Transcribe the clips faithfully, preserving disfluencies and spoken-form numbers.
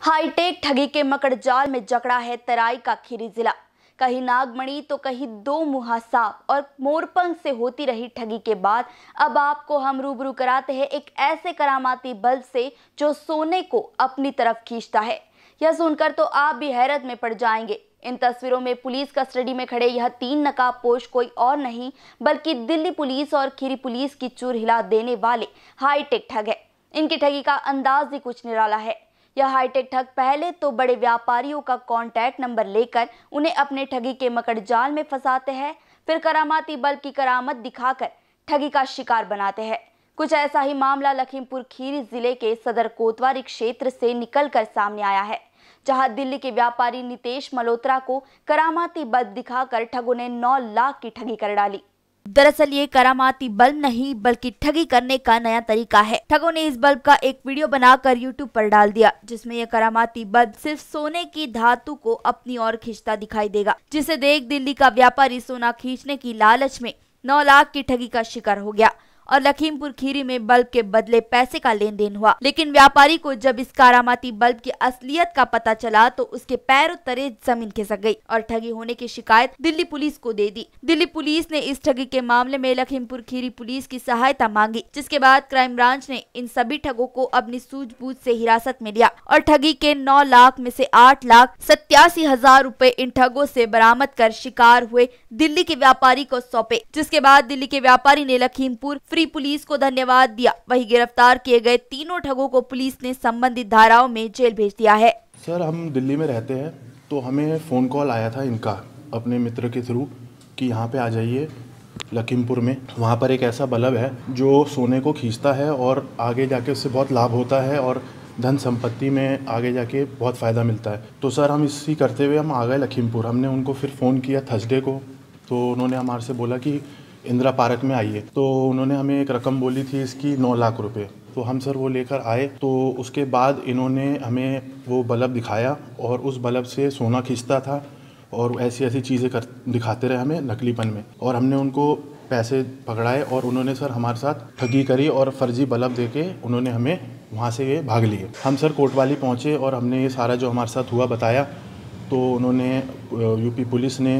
Hi tech ठगी के मकड़जाल में जकड़ा है तराई का खीरी जिला। कहीं नागमणि तो कहीं दो मुहा सांप और मोरपंख से होती रही ठगी के बाद अब आपको हम रूबरू कराते हैं एक ऐसे करामाती बल्ब से जो सोने को अपनी तरफ खींचता है। यह सुनकर तो आप भी हैरत में पड़ जाएंगे। इन तस्वीरों में पुलिस कस्टडी में खड़े यह तीन नकाबपोश कोई और नहीं बल्कि दिल्ली पुलिस और खीरी पुलिस की चूर हिला देने वाले हाईटेक ठग है। इनकी ठगी का अंदाज ही कुछ निराला है। यह हाईटेक ठग पहले तो बड़े व्यापारियों का कॉन्टैक्ट नंबर लेकर उन्हें अपने ठगी के मकड़जाल में फंसाते हैं, फिर करामाती बल्ब की करामत दिखाकर ठगी का शिकार बनाते हैं। कुछ ऐसा ही मामला लखीमपुर खीरी जिले के सदर कोतवाली क्षेत्र से निकलकर सामने आया है, जहां दिल्ली के व्यापारी नितेश मल्होत्रा को करामाती बल्ब दिखाकर ठगों ने नौ लाख की ठगी कर डाली। दरअसल ये करामाती बल्ब नहीं बल्कि ठगी करने का नया तरीका है। ठगों ने इस बल्ब का एक वीडियो बनाकर यूट्यूब पर डाल दिया, जिसमें यह करामाती बल्ब सिर्फ सोने की धातु को अपनी ओर खींचता दिखाई देगा, जिसे देख दिल्ली का व्यापारी सोना खींचने की लालच में नौ लाख की ठगी का शिकार हो गया और लखीमपुर खीरी में बल्ब के बदले पैसे का लेन देन हुआ। लेकिन व्यापारी को जब इस करामाती बल्ब की असलियत का पता चला तो उसके पैरों तले जमीन खिसक गई और ठगी होने की शिकायत दिल्ली पुलिस को दे दी। दिल्ली पुलिस ने इस ठगी के मामले में लखीमपुर खीरी पुलिस की सहायता मांगी, जिसके बाद क्राइम ब्रांच ने इन सभी ठगों को अपनी सूझबूझ से हिरासत में लिया और ठगी के नौ लाख में से आठ लाख सत्तासी हजार रूपए इन ठगों से बरामद कर शिकार हुए दिल्ली के व्यापारी को सौंपे। जिसके बाद दिल्ली के व्यापारी ने लखीमपुर फ्री पुलिस को धन्यवाद दिया। वहीं गिरफ्तार किए गए तीनों ठगों को पुलिस ने संबंधित धाराओं में जेल भेज दिया है। सर, हम दिल्ली में रहते हैं तो हमें फ़ोन कॉल आया था इनका अपने मित्र के थ्रू कि यहाँ पे आ जाइए लखीमपुर में, वहाँ पर एक ऐसा बल्ब है जो सोने को खींचता है और आगे जाके उससे बहुत लाभ होता है और धन संपत्ति में आगे जाके बहुत फ़ायदा मिलता है। तो सर हम इसी करते हुए हम आ गए लखीमपुर। हमने उनको फिर फ़ोन किया थर्सडे को, तो उन्होंने हमारे से बोला कि इंदिरा पार्क में आइए। तो उन्होंने हमें एक रकम बोली थी इसकी नौ लाख रुपए। तो हम सर वो लेकर आए। तो उसके बाद इन्होंने हमें वो बल्ब दिखाया और उस बल्ब से सोना खींचता था और ऐसी ऐसी चीज़ें कर दिखाते रहे हमें नकलीपन में, और हमने उनको पैसे पकड़ाए और उन्होंने सर हमारे साथ ठगी करी और फर्जी बल्ब देके उन्होंने हमें वहाँ से ये भाग लिए। हम सर कोतवाली पहुँचे और हमने ये सारा जो हमारे साथ हुआ बताया, तो उन्होंने यूपी पुलिस ने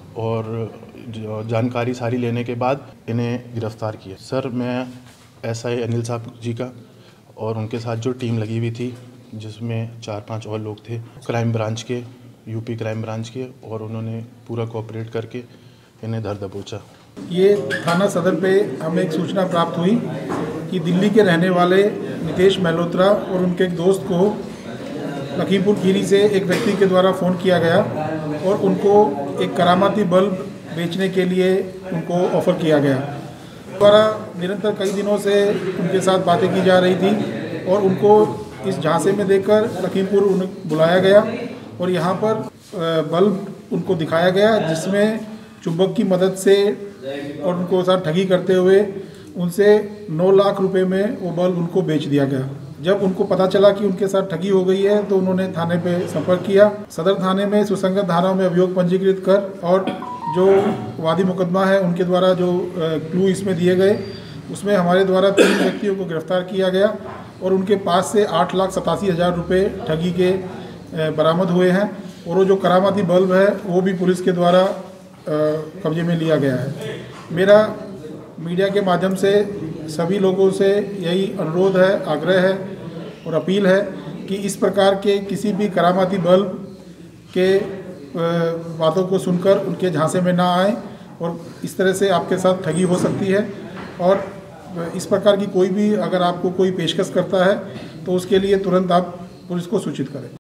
और जानकारी सारी लेने के बाद इन्हें गिरफ्तार किया। सर मैं एसआई अनिल साहब जी का और उनके साथ जो टीम लगी हुई थी जिसमें चार पांच और लोग थे क्राइम ब्रांच के, यूपी क्राइम ब्रांच के, और उन्होंने पूरा कोऑपरेट करके इन्हें धर दबोचा। ये थाना सदर पे हमें एक सूचना प्राप्त हुई कि दिल्ली के रहने वाले नितेश मल्होत्रा और उनके एक दोस्त को लखीमपुर खीरी से एक व्यक्ति के द्वारा फ़ोन किया गया और उनको एक करामाती बल्ब बेचने के लिए उनको ऑफ़र किया गया। द्वारा निरंतर कई दिनों से उनके साथ बातें की जा रही थी और उनको इस झांसे में देखकर लखीमपुर उन्हें बुलाया गया और यहाँ पर बल्ब उनको दिखाया गया, जिसमें चुंबक की मदद से और उनको साथ ठगी करते हुए उनसे नौ लाख रुपए में वो बल्ब उनको बेच दिया गया। जब उनको पता चला कि उनके साथ ठगी हो गई है तो उन्होंने थाने पे संपर्क किया। सदर थाने में सुसंगत धाराओं में अभियोग पंजीकृत कर और जो वादी मुकदमा है उनके द्वारा जो क्लू इसमें दिए गए, उसमें हमारे द्वारा तीन व्यक्तियों को गिरफ्तार किया गया और उनके पास से आठ लाख सतासी हज़ार रुपये ठगी के बरामद हुए हैं और वो जो करामाती बल्ब है वो भी पुलिस के द्वारा कब्जे में लिया गया है। मेरा मीडिया के माध्यम से सभी लोगों से यही अनुरोध है, आग्रह है और अपील है कि इस प्रकार के किसी भी करामाती बल्ब के बातों को सुनकर उनके झांसे में ना आए और इस तरह से आपके साथ ठगी हो सकती है। और इस प्रकार की कोई भी अगर आपको कोई पेशकश करता है तो उसके लिए तुरंत आप पुलिस को सूचित करें।